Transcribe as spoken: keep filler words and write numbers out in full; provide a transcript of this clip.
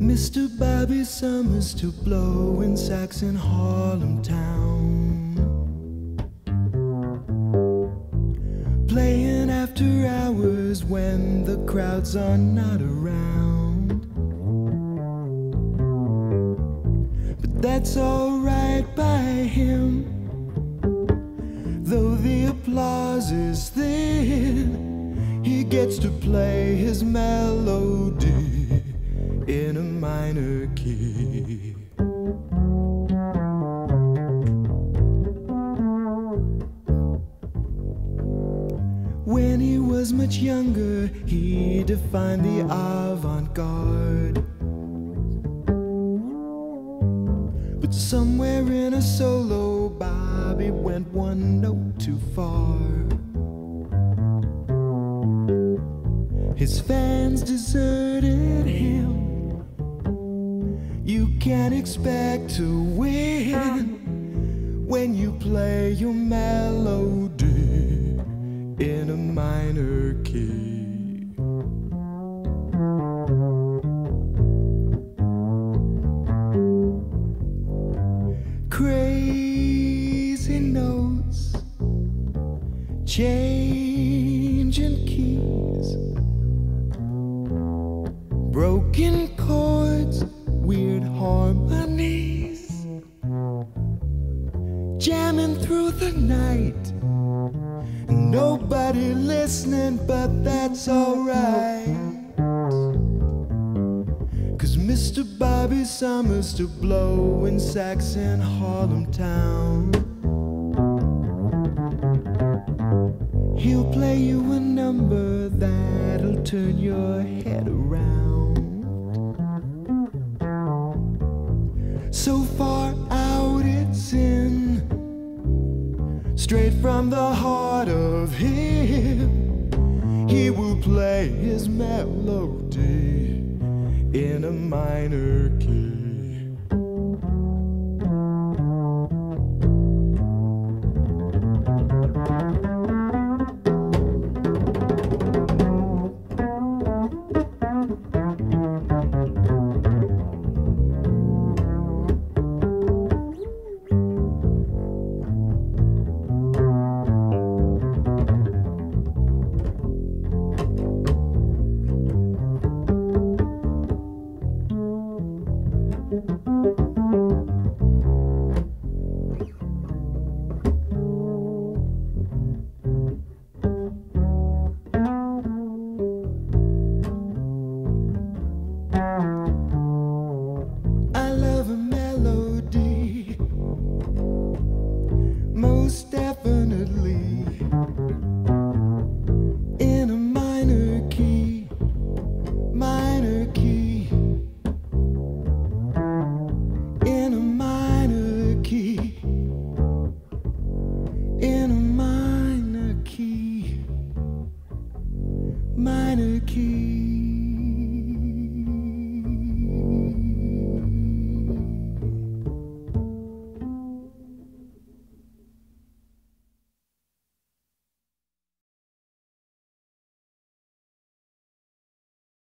Mister Bobby Summers to blow in sax in Harlem town, playing after hours when the crowds are not around. But that's alright by him, though the applause is thin. He gets to play his melody in a minor key. When he was much younger, he defined the avant-garde. But somewhere in a solo, Bobby went one note too far. His fans deserted him. You can't expect to win when you play your melody in a minor key. Crazy notes, changing keys, broken chords, weird harmonies, jamming through the night. Nobody listening, but that's alright, 'cause Mister Bobby Summers to blow in sax in Harlem town. He'll play you a number that'll turn your head around. So far out it's in, straight from the heart of him. He will play his melody in a minor key.